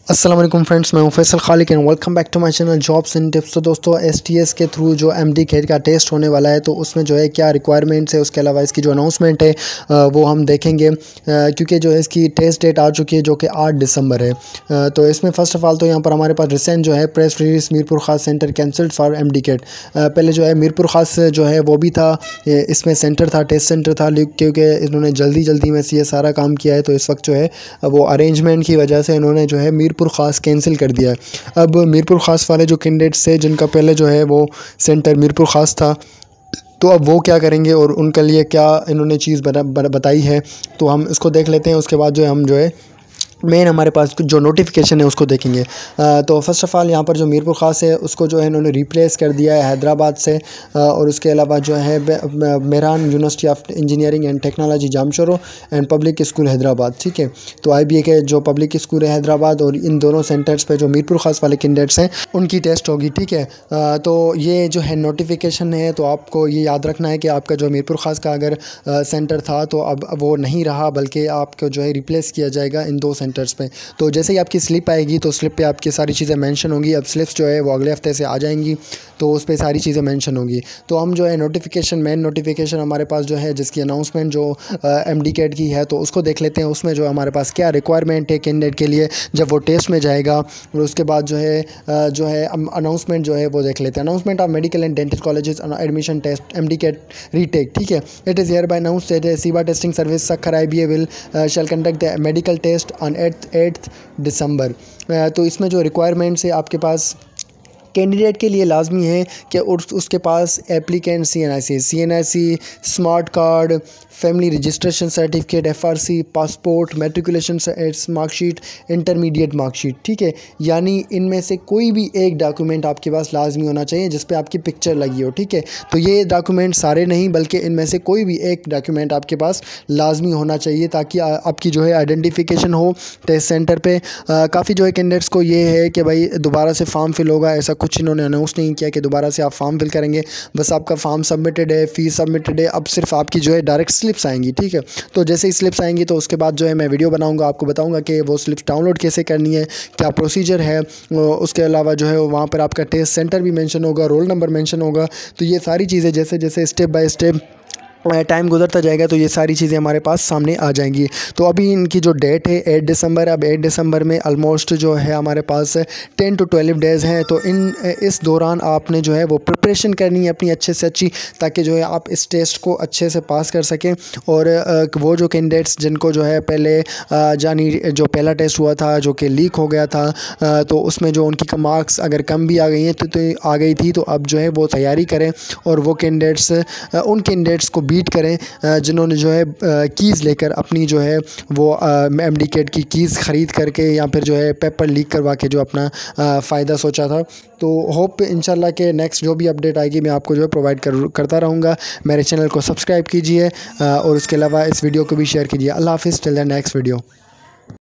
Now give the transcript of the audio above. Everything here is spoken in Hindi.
अस्सलाम वालेकुम फ्रेंड्स, मैं हूं Faisal Khaliq and welcome back to my channel jobs and tips. तो दोस्तों एसटीएस के थ्रू जो एमडी कैट का टेस्ट होने वाला है तो उसमें जो है क्या रिक्वायरमेंट्स है, उसके अलावा इसकी जो अनाउंसमेंट है वो हम देखेंगे क्योंकि जो है इसकी टेस्ट डेट आ चुकी है जो कि 8 दिसंबर है। तो इसमें फ़र्स्ट ऑफ ऑल तो यहाँ पर हमारे पास रिसेंट जो है press release Mirpur Khas center cancelled for MDCAT. पहले जो है मीरपुर खास जो है वो भी था, इसमें सेंटर था, टेस्ट सेंटर था, क्योंकि इन्होंने जल्दी में ये सारा काम किया है तो इस वक्त जो है वो अरेंजमेंट की वजह से इन्होंने जो है मीरपुर ख़ास कैंसिल कर दिया है। अब मीरपुर ख़ास वाले जो कैंडिडेट्स थे जिनका पहले जो है वो सेंटर मीरपुर ख़ास था, तो अब वो क्या करेंगे और उनके लिए क्या इन्होंने चीज़ बताई है तो हम इसको देख लेते हैं। उसके बाद जो है हम जो है मेन हमारे पास जो नोटिफिकेशन है उसको देखेंगे। तो फर्स्ट ऑफ़ ऑल यहाँ पर जो मीरपुर ख़ास है उसको जो है इन्होंने रिप्लेस कर दिया है हैदराबाद से, और उसके अलावा जो है Mehran university of engineering and technology Jamshoro and public school Hyderabad. ठीक है, तो IBA के जो पब्लिक स्कूल है हैदराबाद और इन दोनों सेंटर्स पे जो मीरपुर ख़ास वाले कैंडिडेट्स हैं उनकी टेस्ट होगी। ठीक है, तो ये जो है नोटिफिकेशन है, तो आपको ये याद रखना है कि आपका जो मीरपुर ख़ास का अगर सेंटर था तो अब वो नहीं रहा, बल्कि आपको जो है रिप्लेस किया जाएगा इन दो सेंटर्स पे। तो जैसे ही आपकी स्लिप आएगी तो स्लिप पे आपकी सारी चीज़ें मेंशन होंगी। अब स्लिप्स जो है वो अगले हफ्ते से आ जाएंगी तो उस पर सारी चीज़ें मेंशन होंगी। तो हम जो है नोटिफिकेशन मेन नोटिफिकेशन हमारे पास जो है जिसकी अनाउंसमेंट जो एमडी कैट की है तो उसको देख लेते हैं। उसमें जो हमारे पास क्या रिक्वायरमेंट है कैंडिडेट के लिए जब वो टेस्ट में जाएगा, और उसके बाद जो है अनाउंसमेंट जो है वो देख लेते हैं। Announcement of medical and dental colleges admission test MDCAT retake. ठीक है, it is hereby announced that SIBA testing service Sukkur IBA will shall conduct the medical test on 8 December. तो इसमें जो रिक्वायरमेंट्स है आपके पास कैंडिडेट के लिए लाजमी है कि उसके पास applicant CNIC smart card, family registration certificate, FRC, passport, matriculation marksheet, intermediate marksheet. ठीक है, यानी इनमें से कोई भी एक डॉक्यूमेंट आपके पास लाजमी होना चाहिए जिस पे आपकी पिक्चर लगी हो। ठीक है, तो ये डॉक्यूमेंट सारे नहीं बल्कि इनमें से कोई भी एक डॉक्यूमेंट आपके पास लाजमी होना चाहिए ताकि आपकी जो है आइडेंटिफिकेशन हो टेस्ट सेंटर पे। काफ़ी जो है कैंडिडेट्स को ये है कि भाई दोबारा से फॉर्म फिल होगा, ऐसा कुछ इन्होंने अनाउंस नहीं किया कि दोबारा से आप फॉर्म फिल करेंगे। बस आपका फॉर्म सबमिटेड है, फ़ीस सबमिटेड है, अब सिर्फ आपकी जो है डायरेक्ट स्लिप्स आएंगी। ठीक है, तो जैसे ही स्लिप्स आएंगी तो उसके बाद जो है मैं वीडियो बनाऊंगा, आपको बताऊंगा कि वो स्लिप्स डाउनलोड कैसे करनी है, क्या प्रोसीजर है। उसके अलावा जो है वहाँ पर आपका टेस्ट सेंटर भी मेंशन होगा, रोल नंबर मेंशन होगा। तो ये सारी चीज़ें जैसे जैसे स्टेप बाय स्टेप टाइम गुजरता जाएगा तो ये सारी चीज़ें हमारे पास सामने आ जाएंगी। तो अभी इनकी जो डेट है 8 दिसंबर, अब 8 दिसंबर में ऑलमोस्ट जो है हमारे पास 10 to 12 डेज़ हैं। तो इस दौरान आपने जो है वो प्रिपरेशन करनी है अपनी अच्छे से अच्छी, ताकि जो है आप इस टेस्ट को अच्छे से पास कर सकें। और वो जो कैंडिडेट्स जिनको जो है पहले जो पहला टेस्ट हुआ था जो कि लीक हो गया था, तो उसमें जो उनकी मार्क्स अगर कम भी आ गई हैं तो आ गई थी, तो अब जो है वो तैयारी करें और वो कैंडिडेट्स उन कैंडिडेट्स को बीट करें जिन्होंने जो है कीज़ लेकर अपनी जो है वो एमडी कैट की कीज़ ख़रीद करके या फिर जो है पेपर लीक करवा के जो अपना फ़ायदा सोचा था। तो होप इंशाल्लाह के नेक्स्ट जो भी अपडेट आएगी मैं आपको जो है प्रोवाइड करता रहूँगा। मेरे चैनल को सब्सक्राइब कीजिए और उसके अलावा इस वीडियो को भी शेयर कीजिए। अल्लाह हाफ़िज़, टिल द नेक्स्ट वीडियो।